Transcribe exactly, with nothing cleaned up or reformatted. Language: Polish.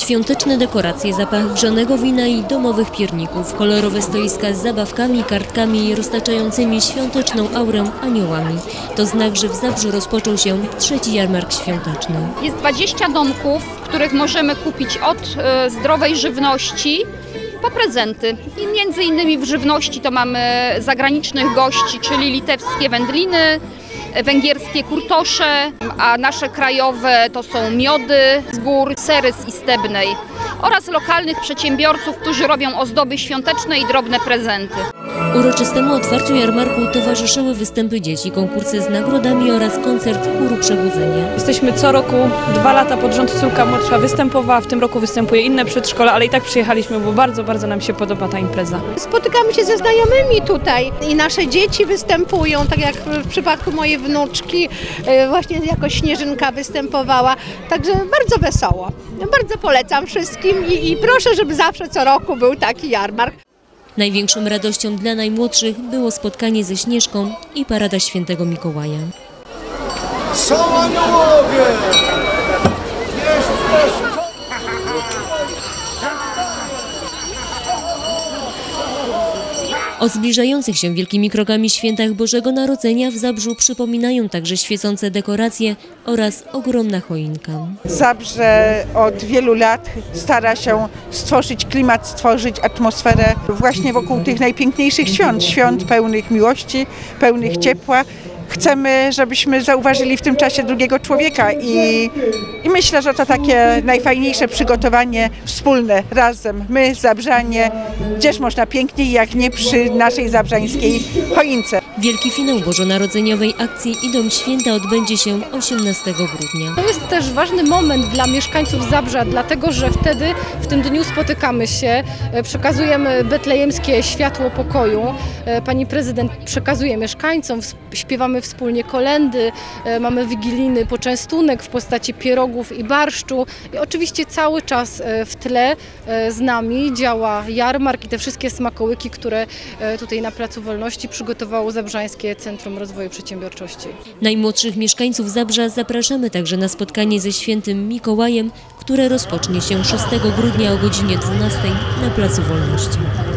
Świąteczne dekoracje, zapach grzanego wina i domowych pierników, kolorowe stoiska z zabawkami, kartkami i roztaczającymi świąteczną aurę aniołami. To znak, że w Zabrzu rozpoczął się trzeci jarmark świąteczny. Jest dwadzieścia domków, w których możemy kupić od e, zdrowej żywności po prezenty. I między innymi w żywności to mamy zagranicznych gości, czyli litewskie wędliny, węgierskie kurtosze, a nasze krajowe to są miody z gór, sery z Istebnej oraz lokalnych przedsiębiorców, którzy robią ozdoby świąteczne i drobne prezenty. Uroczystemu otwarciu jarmarku towarzyszyły występy dzieci, konkursy z nagrodami oraz koncert chóru Przebudzenie. Jesteśmy co roku, dwa lata pod rząd córka młodsza występowała, w tym roku występuje inne przedszkole, ale i tak przyjechaliśmy, bo bardzo, bardzo nam się podoba ta impreza. Spotykamy się ze znajomymi tutaj i nasze dzieci występują, tak jak w przypadku mojej wnuczki, właśnie jako Śnieżynka występowała, także bardzo wesoło. Bardzo polecam wszystkim i, i proszę, żeby zawsze co roku był taki jarmark. Największą radością dla najmłodszych było spotkanie ze Śnieżką i parada Świętego Mikołaja. Są aniołowie! O zbliżających się wielkimi krokami świętach Bożego Narodzenia w Zabrzu przypominają także świecące dekoracje oraz ogromna choinka. Zabrze od wielu lat stara się stworzyć klimat, stworzyć atmosferę właśnie wokół tych najpiękniejszych świąt, świąt pełnych miłości, pełnych ciepła. Chcemy, żebyśmy zauważyli w tym czasie drugiego człowieka i, i myślę, że to takie najfajniejsze przygotowanie wspólne, razem, my, Zabrzanie, gdzież można piękniej, jak nie przy naszej zabrzańskiej choince. Wielki finał bożonarodzeniowej akcji Idą Święta odbędzie się osiemnastego grudnia. To jest też ważny moment dla mieszkańców Zabrza, dlatego że wtedy, w tym dniu spotykamy się, przekazujemy betlejemskie światło pokoju. Pani prezydent przekazuje mieszkańcom, śpiewamy wspólnie kolędy, mamy wigilijny poczęstunek w postaci pierogów i barszczu. I oczywiście cały czas w tle z nami działa jarmark i te wszystkie smakołyki, które tutaj na Placu Wolności przygotowało Zabrzańskie Centrum Rozwoju Przedsiębiorczości. Najmłodszych mieszkańców Zabrza zapraszamy także na spotkanie ze Świętym Mikołajem, które rozpocznie się szóstego grudnia o godzinie dwunastej na Placu Wolności.